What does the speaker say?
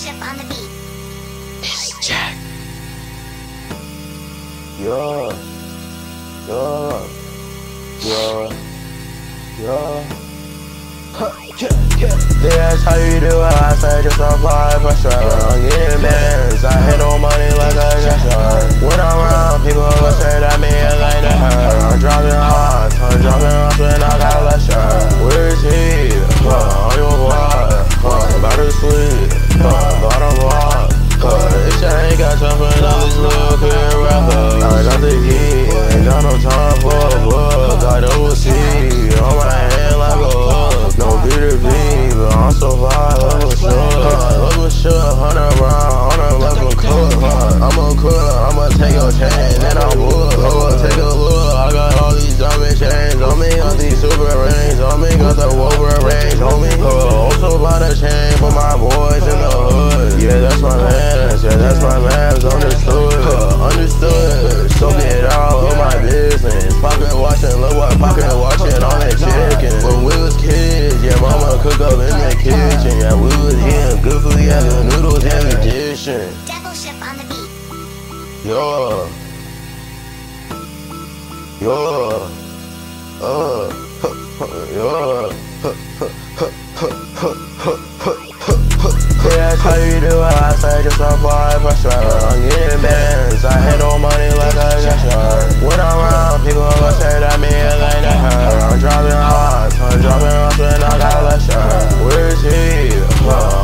Devilship on the beat. It's Jack. Yeah, yeah, yeah, yeah. They ask how you do it, I say just apply for sure. I'm getting bands, I hit no money like a gesture. When I'm around, people will say that me it like to her. I'm dropping off and I got less shirt. Where's he? On your block, about to sleep, bottom block. This shit ain't got time for this little career rapper. I got the heat, ain't got no time for a book. I double C on my hand like a hook. No B2B, but I'm so fly, look what shook, 100 round, on a level cook. I'ma take your chain, then I'll wood. Take a look, I got all these diamond chains on me, got these super rings on me, got the Wolverine range on me. Also by the chain for my boys in the hood. Yeah, that's my mans, understood. So get out of my business. Pocket watching, look what pocket watching on that chicken. When we was kids, yeah, mama cook up in the kitchen. Yeah, we was eating good food, yeah, the noodles and the dishing. Devilship on the beat. Yeah. They ask how you do it, I say just apply for sure. I'm getting bands, I hit no money like a gesture. When I'm around, people will say that me it like to her. I'm dropping off and I got less shirt. Where's he?